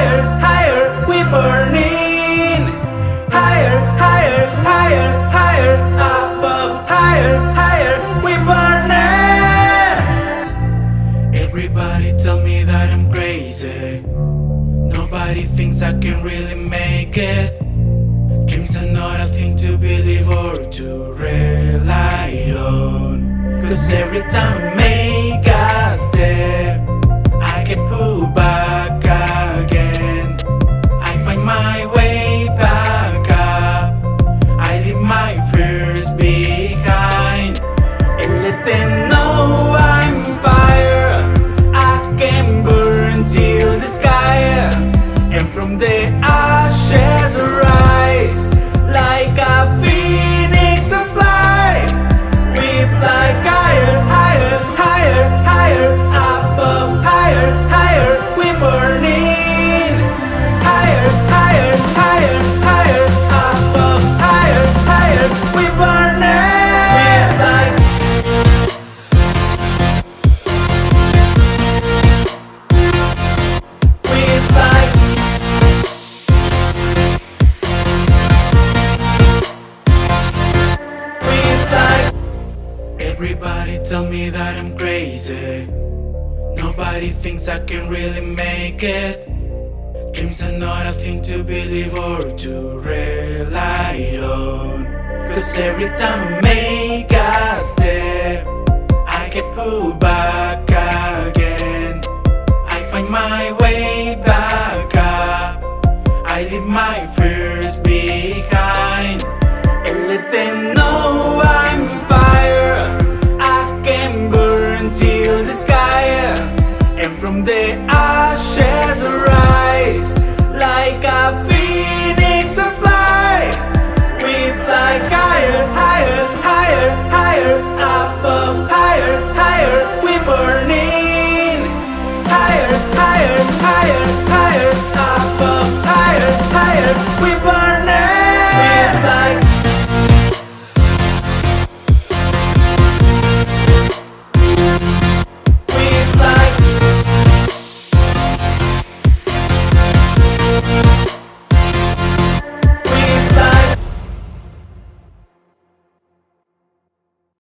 higher, higher, we burning. Higher, higher, higher, higher, above, higher, higher, we burning. Everybody tell me that I'm crazy. Nobody thinks I can really make it. Dreams are not a thing to believe or to rely on. Cause every time I make a step, I get pulled back again. I find my way back up. I leave my fears behind and let them know I'm fire. I can burn till the sky, and from the ashes rise like a phoenix will fly. We fly higher, higher, higher, higher, above, higher, higher, we burning. Higher, higher, higher, higher, above, higher, higher, we burning. We fly. We fly. Everybody tell me that I'm crazy. Nobody thinks I can really make it. Dreams are not a thing to believe or to rely on. Cause every time I make a step, I get pulled back again. I find my way back up. I leave my fears behind and let them know I'm fire. I can burn till the sky, and from the ashes rise like a phoenix will fly. We fly higher, higher, higher, higher, above, higher, higher, we burning. Higher, higher, higher, higher, above, higher, higher, we burning.